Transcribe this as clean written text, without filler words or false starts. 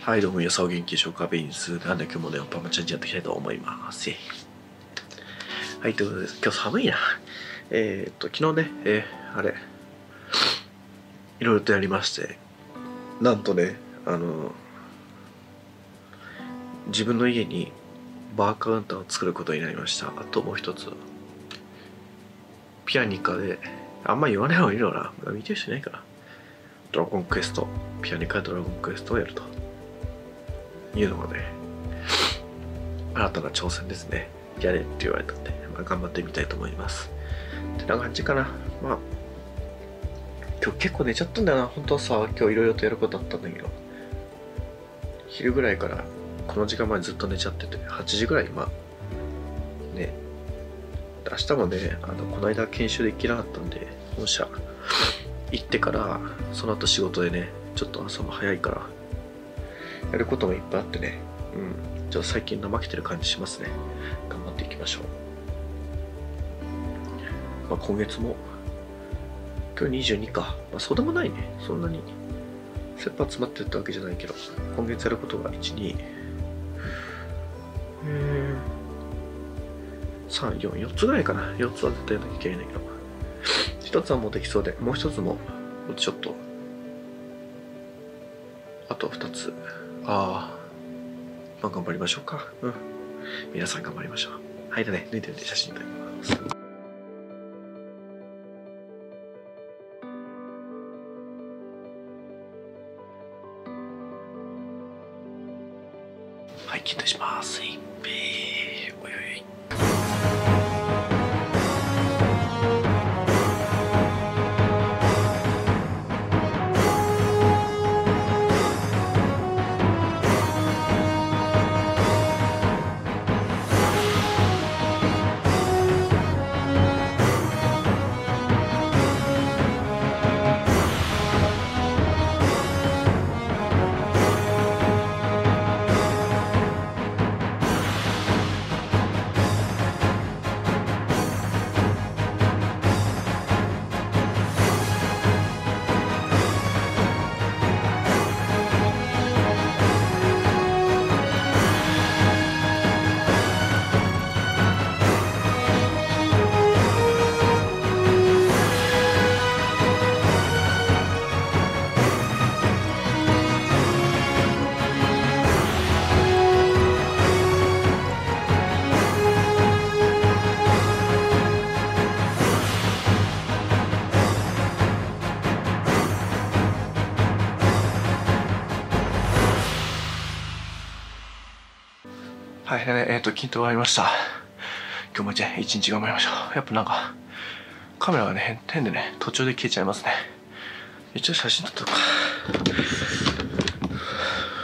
はい、どうも皆さんお元気でしょうか。ベインスなんで今日もね、パマチャンジやっていきたいと思います。はい、ということで、今日寒いな。昨日ね、いろいろとやりまして、なんとね、自分の家にバーカウンターを作ることになりました。あともう一つ、ピアニカで、あんま言わない方がいいのかな。見てる人いないかな。ドラゴンクエスト、ピアニカドラゴンクエストをやるというのがね、新たな挑戦ですね。やれって言われたんで、頑張ってみたいと思います。ってな感じかな。今日結構寝ちゃったんだよな。本当はさ、今日いろいろとやることあったんだけど、昼ぐらいからこの時間までずっと寝ちゃってて、8時ぐらい今、ね、明日もね、この間研修で行けなかったんで、本社行ってから、その後仕事でね、ちょっと朝も早いから、やることもいっぱいあってね、ちょっと最近怠けてる感じしますね。頑張っていきましょう。今月も、今日22か。そうでもないね。そんなに、切羽詰まってるってわけじゃないけど、今月やることが1、2、3、4、4つぐらいかな。4つは絶対やらなきゃいけないんだけど、1つはもうできそうで、もう1つも、ちょっと、あと2つ。頑張りましょうか。皆さん頑張りましょう。はい、だね、抜いてるんで写真撮ります。はい、切ったします。おいおい。はい、筋トレ終わりました。今日も一日頑張りましょう。やっぱなんか、カメラがね、変でね、途中で消えちゃいますね。一応写真撮っとくか。